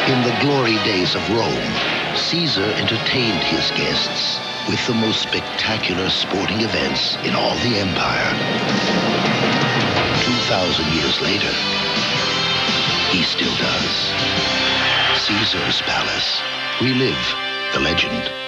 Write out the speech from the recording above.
In the glory days of Rome, Caesar entertained his guests with the most spectacular sporting events in all the empire. 2,000 years later, he still does. Caesar's Palace. Relive the legend.